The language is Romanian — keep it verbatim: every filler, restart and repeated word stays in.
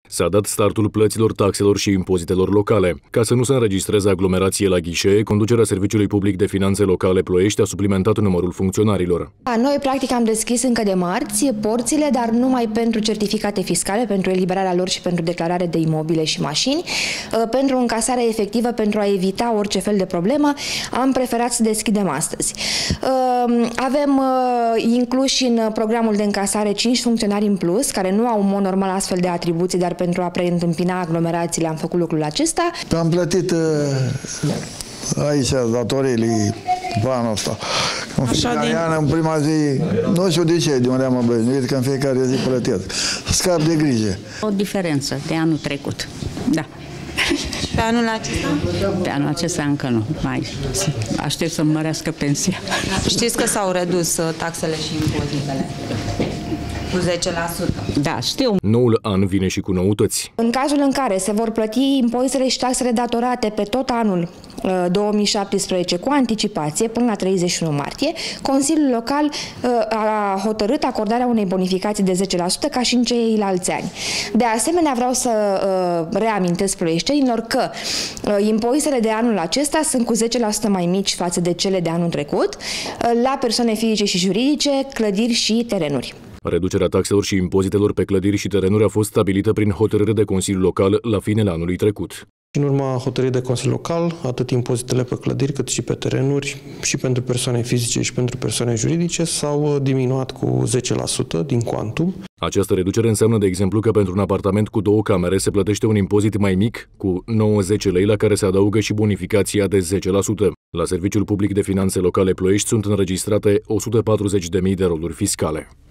S-a dat startul plăților taxelor și impozitelor locale. Ca să nu se înregistreze aglomerație la ghișee, conducerea Serviciului Public de Finanțe Locale Ploiești a suplimentat numărul funcționarilor. Noi, practic, am deschis încă de marți porțile, dar numai pentru certificate fiscale, pentru eliberarea lor și pentru declarare de imobile și mașini. Pentru încasarea efectivă, pentru a evita orice fel de problemă, am preferat să deschidem astăzi. Avem incluși în programul de încasare cinci funcționari în plus, care nu au în mod normal astfel de atribuții, dar pentru a preîntâmpina aglomerațiile am făcut lucrul acesta. Am plătit aici datoriile pe anul ăsta. În fiecare an, în prima zi, nu știu de ce, de unde am obișnuit, că în fiecare zi plătesc. Scap de grijă. O diferență de anul trecut, da. Pe anul acesta? Pe anul acesta încă nu. Mai aștept să-mi mărească pensia. Știți că s-au redus taxele și impozitele cu zece la sută. Da, știu. Noul an vine și cu noutăți. În cazul în care se vor plăti impozitele și taxele datorate pe tot anul două mii șaptesprezece cu anticipație până la treizeci și unu martie, Consiliul Local a hotărât acordarea unei bonificații de zece la sută ca și în ceilalți ani. De asemenea, vreau să reamintesc ploieștenilor că impozitele de anul acesta sunt cu zece la sută mai mici față de cele de anul trecut la persoane fizice și juridice, clădiri și terenuri. Reducerea taxelor și impozitelor pe clădiri și terenuri a fost stabilită prin hotărâre de Consiliul Local la finele anului trecut. În urma hotărârii de Consiliu Local, atât impozitele pe clădiri cât și pe terenuri, și pentru persoane fizice și pentru persoane juridice, s-au diminuat cu zece la sută din cuantum. Această reducere înseamnă, de exemplu, că pentru un apartament cu două camere se plătește un impozit mai mic, cu nouăzeci lei, la care se adaugă și bonificația de zece la sută. La Serviciul Public de Finanțe Locale Ploiești sunt înregistrate o sută patruzeci de mii de roluri fiscale.